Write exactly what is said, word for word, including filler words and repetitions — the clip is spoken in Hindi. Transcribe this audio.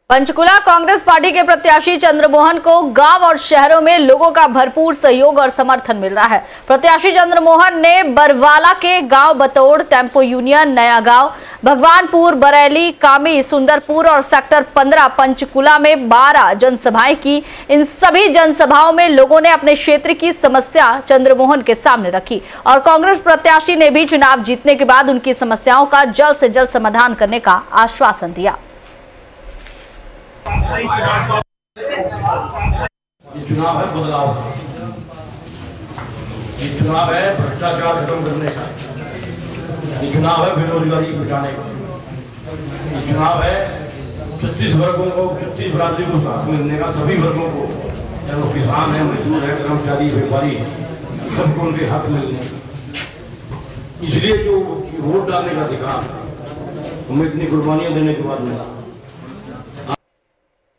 पंचकुला कांग्रेस पार्टी के प्रत्याशी चंद्रमोहन को गांव और शहरों में लोगों का भरपूर सहयोग और समर्थन मिल रहा है। प्रत्याशी चंद्रमोहन ने बरवाला के गांव बतौड़, टेम्पो यूनियन, नया गांव, भगवानपुर, बरेली, कामी, सुंदरपुर और सेक्टर पंद्रह पंचकुला में बारह जनसभाएं की। इन सभी जनसभाओं में लोगों ने अपने क्षेत्र की समस्या चंद्रमोहन के सामने रखी और कांग्रेस प्रत्याशी ने भी चुनाव जीतने के बाद उनकी समस्याओं का जल्द से जल्द समाधान करने का आश्वासन दिया। ये चुनाव है बदलाव का, ये चुनाव है भ्रष्टाचार खत्म करने का, ये चुनाव है बेरोजगारी बचाने का, ये चुनाव है छत्तीस वर्गों को, छत्तीस बरादरी को हक मिलने का, सभी वर्गों को, चाहे वो किसान है, मजदूर है, कर्मचारी, व्यापारी, सबको उनके हक मिलने का। इसलिए जो वोट डालने का अधिकार हमें इतनी कुर्बानियां देने के बाद मिला।